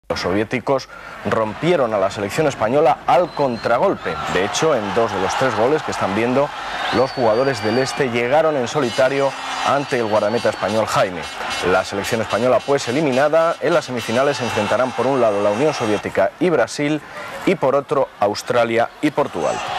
Los soviéticos rompieron a la selección española al contragolpe. De hecho, en 2 de los 3 goles que están viendo, los jugadores del Este llegaron en solitario ante el guardameta español Jaime. La selección española pues eliminada. En las semifinales se enfrentarán por un lado la Unión Soviética y Brasil y por otro Australia y Portugal.